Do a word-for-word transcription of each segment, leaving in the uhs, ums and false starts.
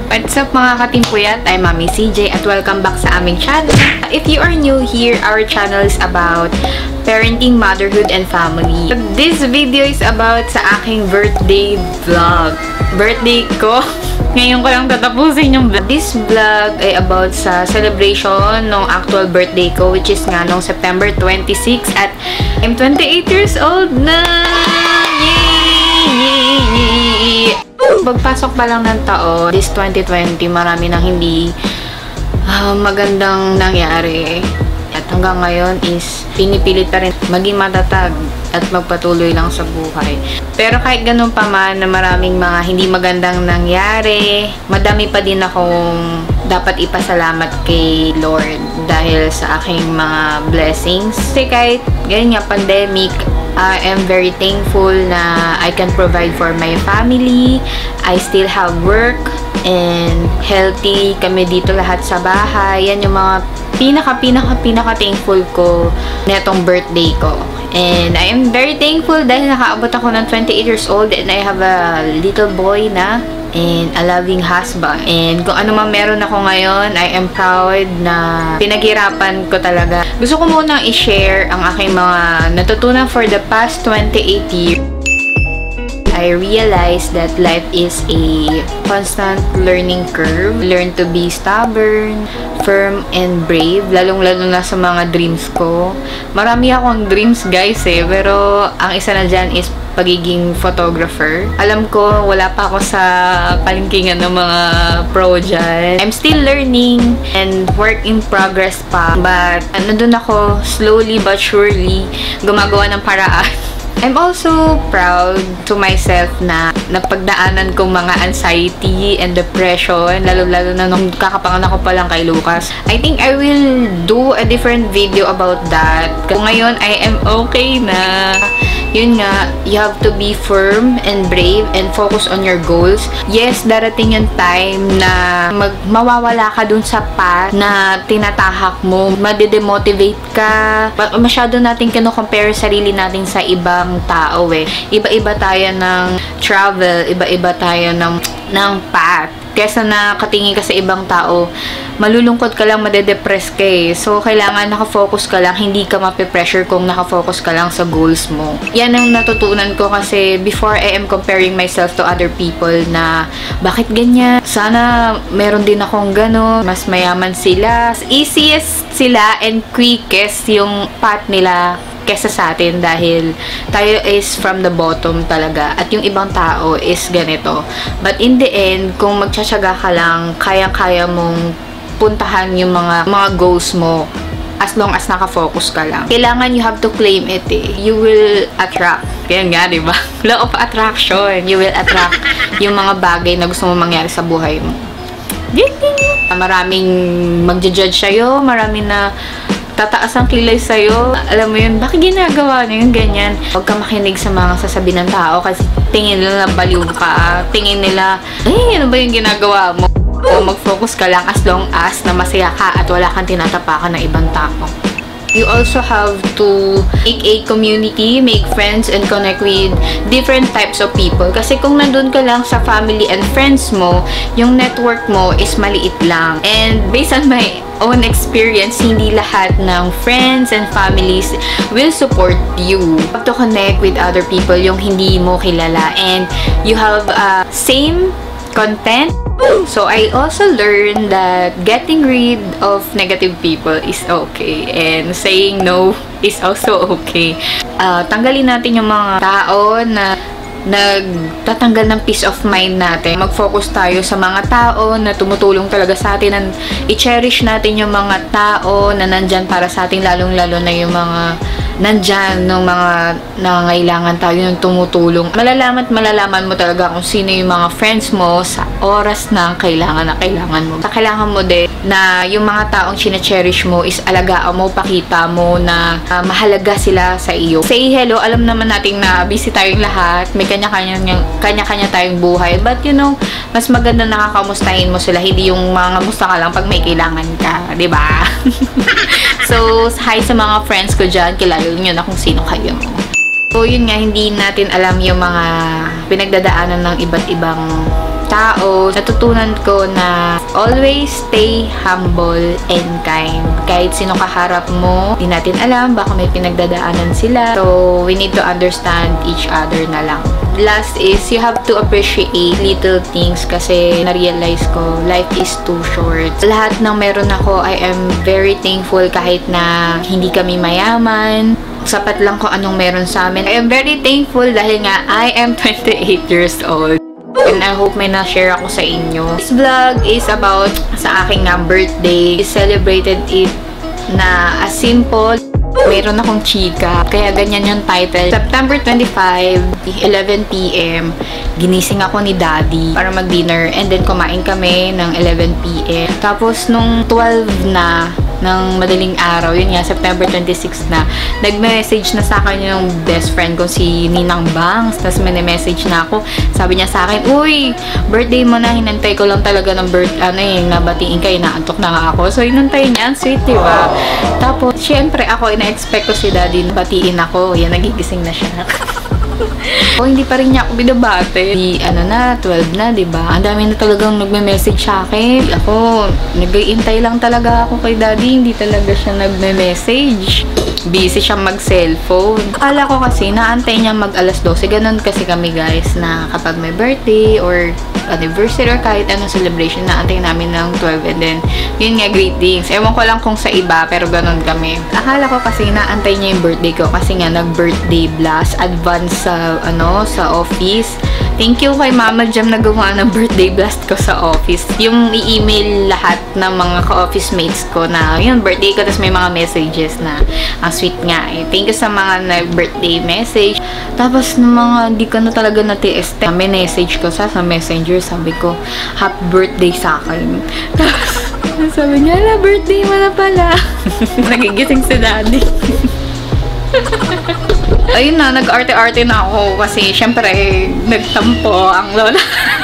What's up mga katimpuyat? I'm Mami C J at welcome back sa aming channel. If you are new here, our channel is about parenting, motherhood, and family. This video is about sa aking birthday vlog. Birthday ko. Ngayon ko lang tatapusin yung vlog. This vlog ay about sa celebration ng actual birthday ko, which is nga nung September twenty-sixth at I'm twenty-eight years old na! Yay! Pagpasok pa lang ng taon, this twenty twenty, marami nang hindi uh, magandang nangyari. At hanggang ngayon is pinipilit pa rin maging matatag at magpatuloy lang sa buhay. Pero kahit ganun pa man na maraming mga hindi magandang nangyari, madami pa din akong dapat ipasalamat kay Lord dahil sa aking mga blessings. Kasi kahit ganyan nga pandemic, I am very thankful na I can provide for my family. I still have work and healthy kami dito lahat sa bahay. Yan yung mga pinaka pinaka pinaka thankful ko netong birthday ko. And I am very thankful dahil nakaabot ako ng twenty-eight years old and I have a little boy na and a loving husband. And kung ano man meron ako ngayon, I am proud na pinaghirapan ko talaga. Gusto ko munang i-share ang aking mga natutunan for the past twenty-eight years. I realized that life is a constant learning curve. Learn to be stubborn, firm, and brave. Lalong-lalo na sa mga dreams ko. Marami akong dreams, guys, eh. Pero ang isa na dyan is pagiging photographer. Alam ko, wala pa ako sa palingkingan ng mga pro dyan. I'm still learning and work in progress pa. But, nandun ako, slowly but surely, gumagawa ng paraan. I'm also proud to myself na napagdaanan kong mga anxiety and depression, lalo-lalo na nung kakapanganak ko pa lang kay Lucas. I think I will do a different video about that. Kung ngayon, I am okay na. Yun nga, you have to be firm and brave and focus on your goals. Yes, darating yung time na mag mawawala ka dun sa path na tinatahak mo. Madedemotivate ka. Masyado natin kino-compare sarili natin sa ibang tao eh. Iba-iba tayo ng travel, iba-iba tayo ng, ng path. Kesa na katingin ka sa ibang tao, malulungkot ka lang, madedepress ka eh. So, kailangan nakafocus ka lang, hindi ka mape-pressure kung nakafocus ka lang sa goals mo. Yan ang natutunan ko kasi before I am comparing myself to other people na bakit ganyan? Sana meron din akong gano'n, mas mayaman sila. Easiest sila and quickest yung path nila kesa sa atin dahil tayo is from the bottom talaga at yung ibang tao is ganito. But in the end, kung magtsatsaga ka lang, kayang-kaya mong puntahan yung mga mga goals mo as long as nakafocus ka lang. Kailangan you have to claim it eh. You will attract. Yan nga, diba? Law of attraction. You will attract yung mga bagay na gusto mo mangyari sa buhay mo. Maraming magja-judge sa'yo, maraming na tataas ang kilay sa'yo. Alam mo yun, bakit ginagawa niyo yung ganyan? Huwag ka makinig sa mga sasabihin ng tao kasi tingin nila na baliw ka. Tingin nila, ay, ano ba yung ginagawa mo? O mag-focus ka lang as long as na masaya ka at wala kang tinatapakan ng ibang tao. You also have to make a community, make friends, and connect with different types of people. Kasi kung nandun ka lang sa family and friends mo, yung network mo is maliit lang. And based on my own experience, hindi lahat ng friends and families will support you. You have to connect with other people yung hindi mo kilala. And you have uh, same content. So, I also learned that getting rid of negative people is okay. And saying no is also okay. Uh, tanggalin natin yung mga tao na nagtatanggal ng peace of mind natin. Mag-focus tayo sa mga tao na tumutulong talaga sa atin. And i-cherish natin yung mga tao na nandyan para sa atin, lalong-lalo na yung mga nandyan ng mga nangangailangan tayo ng tumutulong. Malalaman at malalaman mo talaga kung sino yung mga friends mo sa oras na kailangan na kailangan mo. Sa kailangan mo din na yung mga taong chine-cherish mo is alagaan mo, pakita mo na uh, mahalaga sila sa iyo. Say hello, alam naman natin na busy tayong lahat, may kanya-kanya kanya-kanya tayong buhay, but you know, mas maganda nakakamustahin mo sila, hindi yung mga musta ka lang pag may kailangan ka, di ba? So, hi sa mga friends ko dyan, kilala nyo na kung sino kayo. So, yun nga, hindi natin alam yung mga pinagdadaanan ng iba't ibang tao, So, natutunan ko na always stay humble and kind. Kahit sino kaharap mo, di natin alam, baka may pinagdadaanan sila. So, we need to understand each other na lang. Last is, you have to appreciate little things kasi na-realize ko, life is too short. Lahat ng meron ako, I am very thankful kahit na hindi kami mayaman. Sapat lang kung anong meron sa amin. I am very thankful dahil nga I am twenty-eight years old. And I hope may na-share ako sa inyo. This vlog is about sa aking nga birthday. I celebrated it na as simple. Meron akong chika. Kaya ganyan yung title. September twenty-fifth, eleven p m ginising ako ni Daddy para mag-dinner. And then kumain kami ng eleven p m Tapos nung twelve na ng madaling araw, yun nga, September twenty-sixth na, nag-message na sa akin yung best friend ko, si Ninang Bangs. Tapos may message na ako. Sabi niya sa akin, uy, birthday mo na, hinantay ko lang talaga ng birth, ano eh, nabatiin kayo, naantok na nga ako. So, hinantay niya, sweet, diba? Tapos, syempre, ako, ina-expect ko si Daddy, batiin ako. Yan, nagigising na siya. O, hindi pa rin niya ako binabate. Di, ano na, twelve na, diba? Ang dami na talagang nagme-message sa akin. Ako, nag-iintay lang talaga ako kay Daddy. Hindi talaga siya nagme-message. Busy siya mag-cellphone. Akala ko kasi, naantay niya mag-alas dose. Ganon kasi kami, guys, na kapag may birthday or anniversary or kahit anong celebration, naantay namin ng twelve. And then, yun nga, greetings. Ewan ko lang kung sa iba, pero ganon kami. Akala ko kasi, naantay niya yung birthday ko kasi nga, nag-birthday blast. Advance sa, ano, sa office. Thank you kay Mama Jam na gumawa ng birthday blast ko sa office. Yung i-email lahat ng mga ka-office mates ko na, yun, birthday ko, tapos may mga messages na, ang sweet nga eh. Thank you sa mga nag-birthday message. Tapos, ng mga, hindi ko na talaga nati-este. May message ko sa, sa messenger, sabi ko, happy birthday sa akin. Tapos, sabi niya, ala, birthday mo na pala. Nagigising si Daddy. Ayun na, nag-arte-arte na ako kasi syempre, nagtampo ang lola.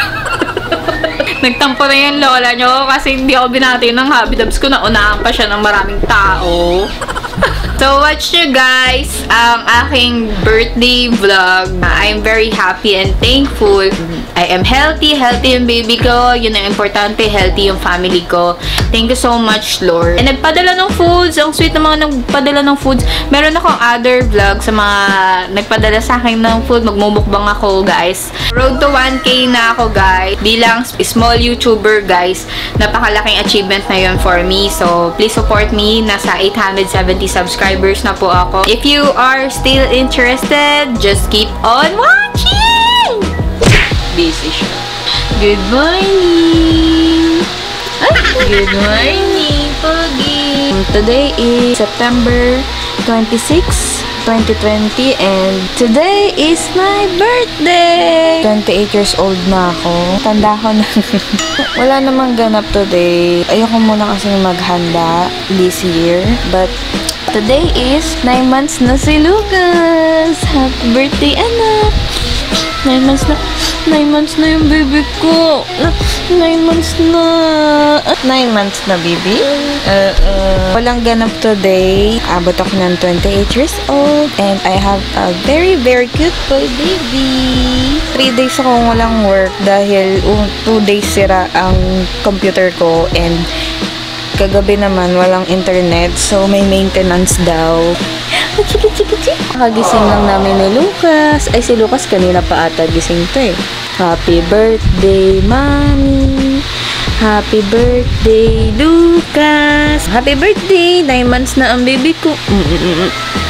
Nagtampo na yung lola nyo kasi hindi ako binati ng happy dubs ko, naunahan pa siya ng maraming tao. So, watch nyo guys ang aking birthday vlog. I'm very happy and thankful. I am healthy. Healthy yung baby ko. Yun ang importante. Healthy yung family ko. Thank you so much, Lord. And nagpadala ng foods. Ang sweet ng mga nagpadala ng foods. Meron akong other vlog sa mga nagpadala sa akin ng food. Magmumukbang ako, guys. Road to one K na ako, guys. Bilang small YouTuber, guys. Napakalaking achievement na yun for me. So, please support me. Nasa eight hundred seventy subscribers na po ako. If you are still interested, just keep on watching! Busy siya. Good morning! Ay, good morning, Pogi! Today is September twenty-sixth, twenty twenty, and today is my birthday! twenty-eight years old na ako. Tanda ko na. Wala namang ganap today. Ayoko muna kasi maghanda this year. But today is nine months na si Lucas! Happy birthday, anak! nine months na. nine months na yung baby ko. nine months na. nine months na, baby. Uh, uh, walang ganap today. Abot ako ng twenty-eight years old. And I have a very, very cute boy baby. three days akong walang work dahil uh, two days sira ang computer ko. And kagabi naman walang internet. So, may maintenance daw. Chiki, chiki, chiki. Nakagising lang namin ni Lucas. Ay, si Lucas kanina pa ata gising to eh. Happy birthday, Mommy. Happy birthday, Lucas. Happy birthday. nine months na ang baby ko. Mm-mm-mm.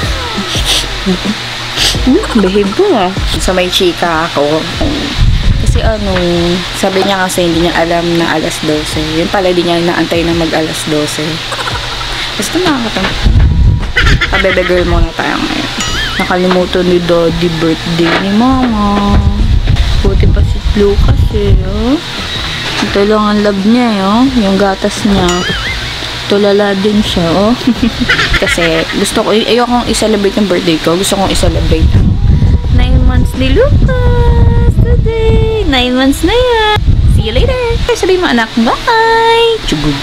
Behave ko ah. So, may chika ako. Kasi ano, sabi niya kasi hindi niya alam na alas dose. Yun pala, hindi niya inaantay na mag alas dose. Basta nakakatampo. Kabebe girl muna tayo ngayon. Nakalimutan ni Daddy birthday ni Mama. Buti pa si Lucas eh, oh. Ito lang ang love niya, oh. Yung gatas niya. Tulala din siya, oh. Kasi gusto ko, ayokong i-celebrate yung birthday ko. Gusto kong i-celebrate nine months ni Lucas today. nine months na yan. See you later. Sabihin mo anak, bye! Chugod.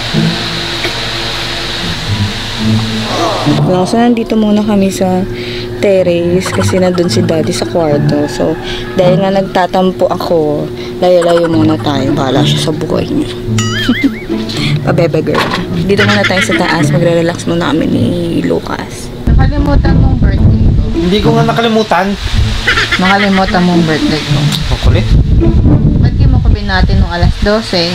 So, nandito muna kami sa terrace kasi nandun si daddy sa kwarto. So, dahil nga nagtatampo ako, layo-layo muna tayo. Bahala siya sa buhay niya. Pabebe girl. Dito muna tayo sa taas. Magre-relax muna kami ni Lucas. Nakalimutan mong birthday ko. Hindi ko nga nakalimutan. Nakalimutan mong birthday ko. Makulit. Ba't di mo ko binati nung alas dose?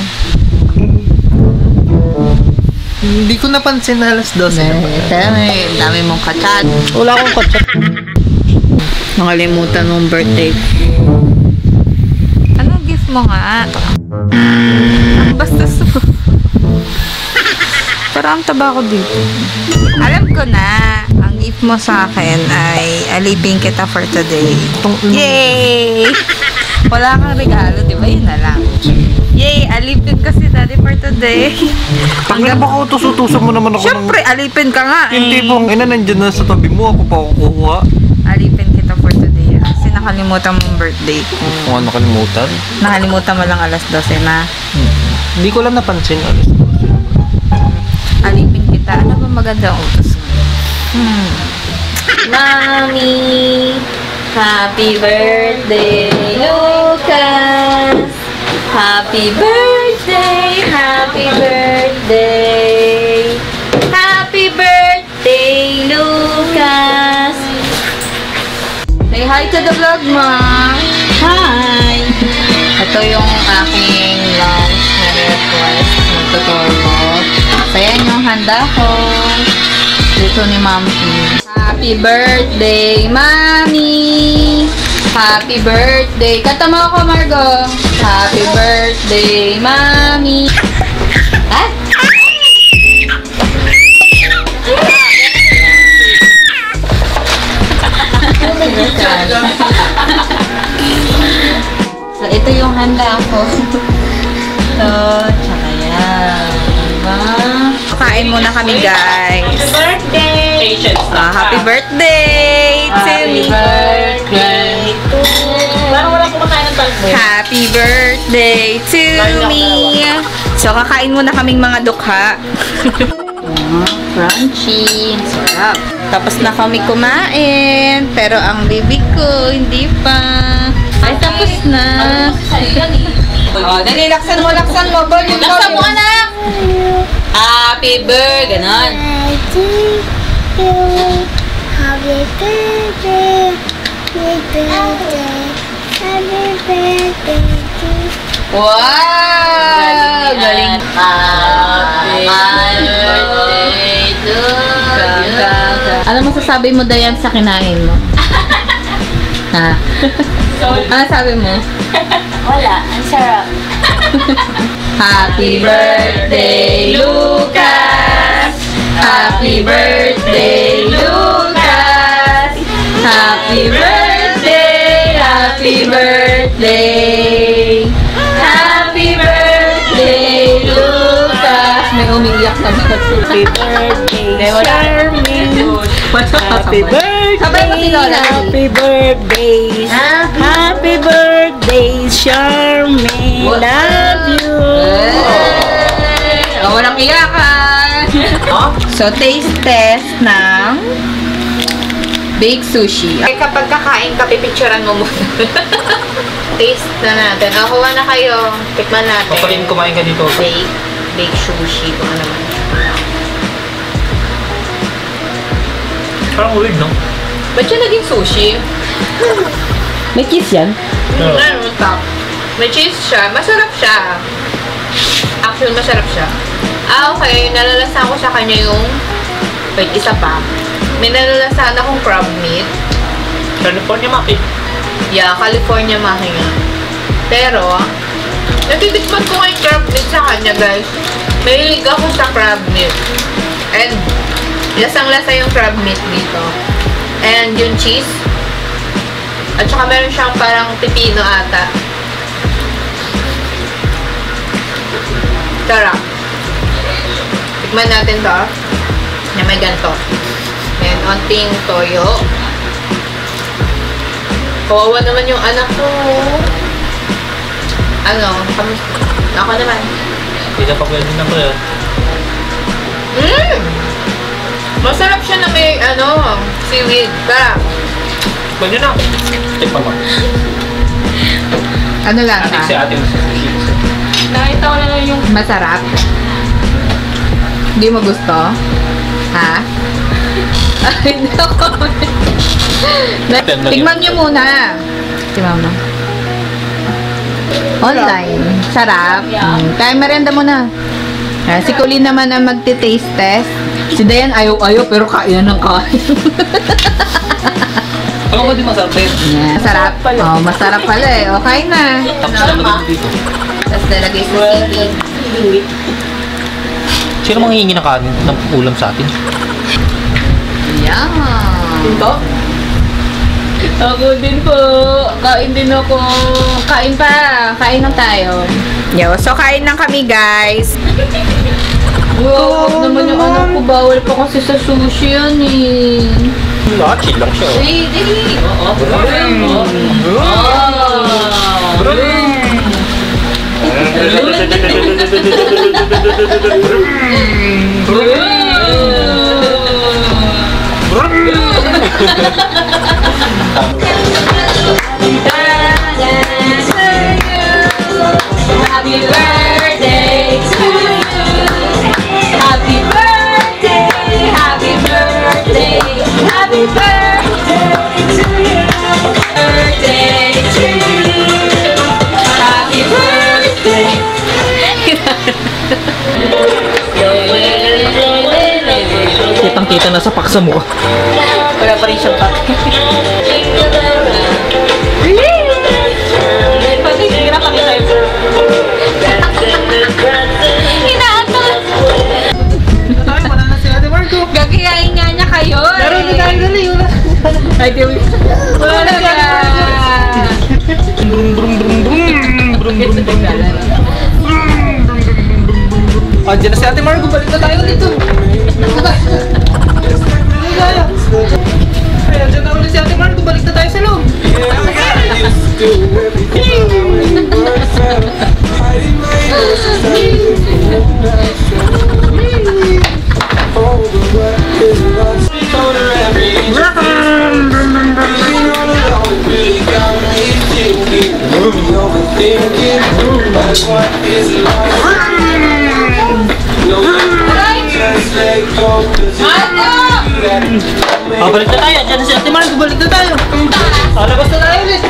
Hindi ko napansin na alas dose na Eh, kaya may dami mong kachat. Wala akong kachat. Nakalimutan mong birthday. Anong gift mo nga? Ang bastos mo. Parang taba ko dito. Alam ko na. Ang gift mo sa akin ay alipin kita for today. Yay! Wala kang regalo, di ba? Yun na lang. Yay! Alipin ka si daddy for today. Pangit ba ko tuso-tuso mo naman ako Siyempre, alipin ka nga eh. Hindi pong ina nandyan na sa tabi mo. Ako pa ako kukuha. Alipin kita for today. Kasi nakalimutan mong birthday ko. Kung ano nakalimutan? Nakalimutan mo lang alas dose na. Hmm. Hindi ko lang napansin alas dose. Alipin kita. Ano ba maganda ang utos mo? Hmm. Mommy, happy birthday, Lucas. Happy birthday, happy birthday. Happy birthday, Lucas. Say hi to the vlog, Ma. Hi. Ito yung aking lunch na request ng tutor ko. So, yan yung handa ko. Dito ni Mami. Happy birthday, Mami! Happy birthday! Kanta mo ako, Margo! Happy birthday, Mami! Ha? So, ito yung handa ko. Ito, tsaka yan. Diba? Kain muna kami, guys. Happy birthday! Uh, happy birthday to me! Happy birthday to Happy birthday to me! So, kakain muna kaming mga dukha. Oh, crunchy. Sarap. Tapos na kami kumain. Pero ang bibig ko, hindi pa. Ay, tapos na. Oh, dali, laksan mo, laksan mo. Volume, laksan mo, anak! Happy birthday! Ganon. Happy birthday, happy birthday, happy birthday to Wow! Galing. Happy birthday to you. Ano masasabi mo, Dayan, sa kinain mo? Ha? Ano sabi mo? Wala, ang sarap. Happy birthday, Lucas! Happy birthday, Lucas! Happy birthday, happy birthday! Happy birthday, Lucas! May umiiyak na ba? Happy birthday, Charming! Happy birthday! Sabay mo si Lola. Happy birthday! Happy birthday, Charming! Love you! Oh, walang iyakan! So, taste test ng baked sushi. Okay, kapag kakain ka, pipicturean mo muna. Taste na natin. O, kuha na kayo. Tikman natin. Papalim kumain ka dito. Baked, baked sushi. Kung ano naman. Parang weird, no? Ba't siya naging sushi? May kiss yan? Oo. Ano, top. May cheese siya. Masarap siya. Actually, masarap siya. Ah, okay. Nalalasan ko sa kanya yung... Wait, isa pa. May nalalasan akong crab meat. California Maki. Yeah, California maki nga. Pero, natitikman ko nga yung crab meat sa kanya, guys. Mahilig ako sa crab meat. And, lasang-lasa yung crab meat dito. And, yung cheese. At saka meron siyang parang pipino ata. Sarap. Tikman natin to. Na may ganito. Ayan, onting toyo. Kawawa naman yung anak ko. Ano? Kamusta? Ako naman. Hindi na pa pwede na ko yun. Mmm! Masarap siya na may, ano, seaweed pa. Pwede na. Tikman mo. Ano lang Ating si ha? ate mo sa sushi. Nakita ko na yung masarap. Hindi mo gusto? Ha? Ay, hindi ako. Tignan niyo muna. Tignan mo. Online. Sarap. Mm. Kaya merienda mo na. Ah, si Colleen naman ang magti-taste test. Si Dayan ayaw-ayaw pero kain ng kain. Ako ba di masarap sa'yo? Yeah. Masarap. Oh, masarap pala eh. Okay na. Tapos na ba dito? Tapos nalagay sa seaweed. Sino manghihingi ng kanin ng ulam sa atin? Yeah. Ito? Ako din po. Kain din ako. Kain pa. Kain na tayo. Yo, so kain lang kami, guys. Wow, oh, naman yung anak ko. Bawal pa kasi sa sushi yan eh. Wala, chill lang siya. Hey, hey. Oo. Happy birthday to you. Happy birthday, happy birthday, happy birthday to you. Birthday to you. Happy birthday. Kitang-kita na sa paksa mo. Wala pa rin siyang pack. Patigil na kami tayo. Inaantok. Tayo, wala na si Ate Marco. Gagayain nga niya kayo. Pero hindi tayo dali. Ay, Tiwi. Wala ka. Brum brum brum brum brum brum brum. Andiyan na si Ate Marco. Balik na tayo dito. Ay, andiyan na ulit si Ate Marco. Balik na tayo sa loob. Ah, balik na tayo. Andiyan na si Ate Marco. Balik na tayo. Ah, labas na tayo ulit.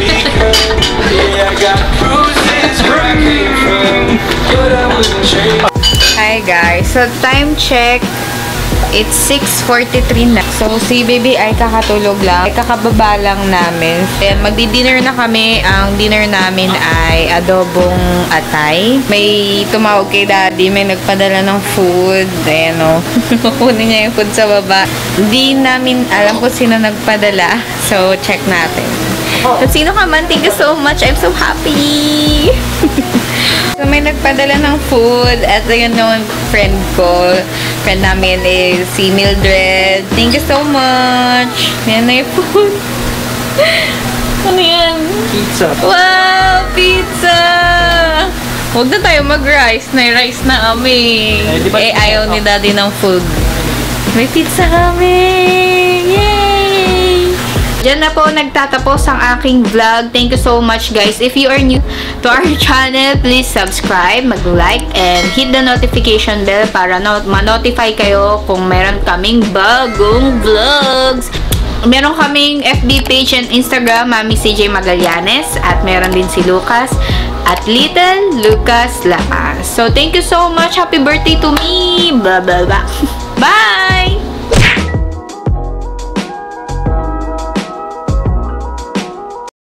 Hi guys, so time check, it's six forty-three na. So si baby ay kakatulog lang, ay kakababa lang namin. Ayan, magdi-dinner na kami. Ang dinner namin ay adobong atay. May tumawag kay daddy, may nagpadala ng food. Ayan o, kukunin niya yung food sa baba. Hindi namin alam kung sino nagpadala, so check natin. So sino ka man, thank you so much, I'm so happy. So, may nagpadala ng food at yun yung friend ko. Friend namin is si Mildred. Thank you so much. Yan na yung food. Ano yan? Pizza. Wow! Pizza! Huwag na tayo mag-rice. Na-rice na kami. Eh, di ba Eh, pizza ayaw ka? ni daddy ng food. May pizza kami! Yay! Diyan na po nagtatapos ang aking vlog. Thank you so much, guys. If you are new to our channel, please subscribe, mag-like, and hit the notification bell para no ma-notify kayo kung meron kaming bagong vlogs. Meron kaming F B page and Instagram, Mami C J Magallanes, at meron din si Lucas at Little Lucas Lakas. So, thank you so much. Happy birthday to me! Blah, blah, blah. Bye!